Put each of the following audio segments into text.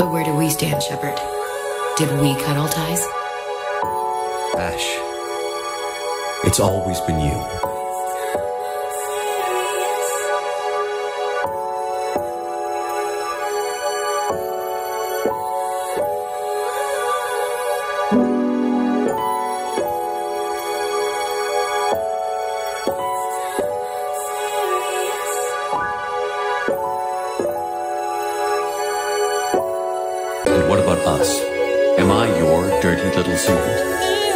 But where do we stand, Shepard? Did we cut all ties? Ash, it's always been you. And what about us? Am I your dirty little secret?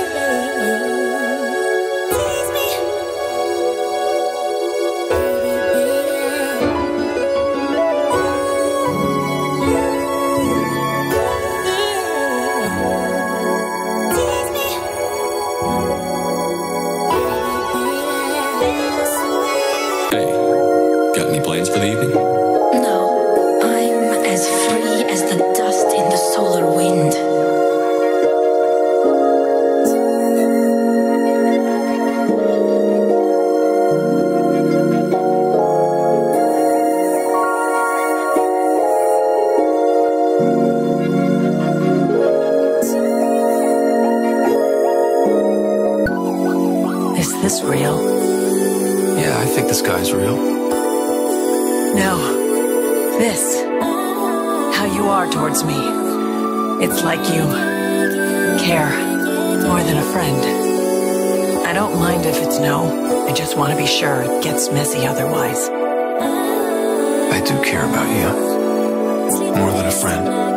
Hey, got any plans for the evening? No, I'm as free as the dust in the solar wind. Is this real? Yeah, I think the sky's real. No. This. How you are towards me. It's like you care more than a friend. I don't mind if it's no. I just want to be sure it gets messy otherwise. I do care about you. More than a friend.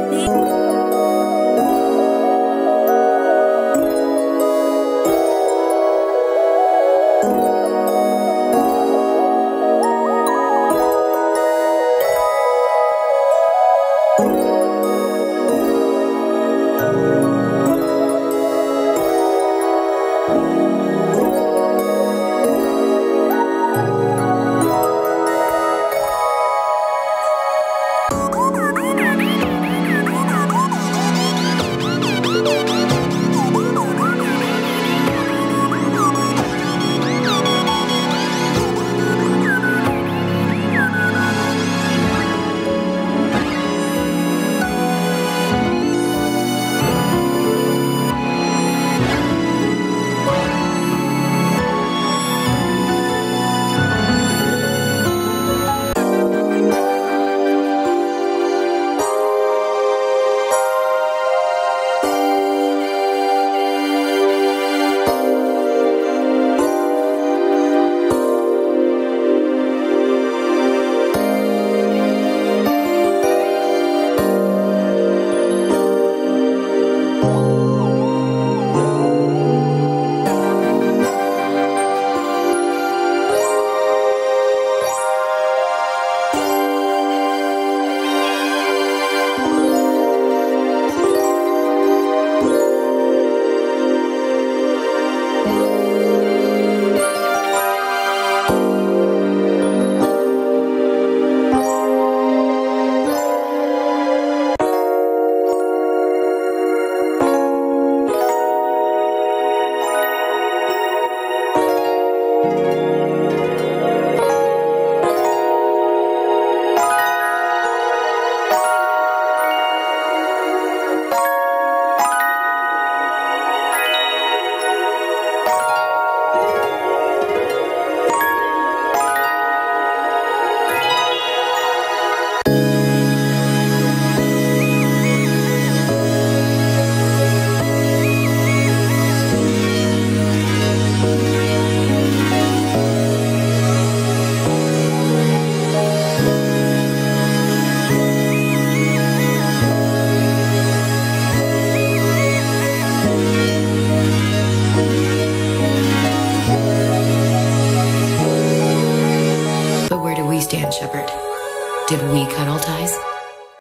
But where do we stand, Shepard? Did we cut all ties?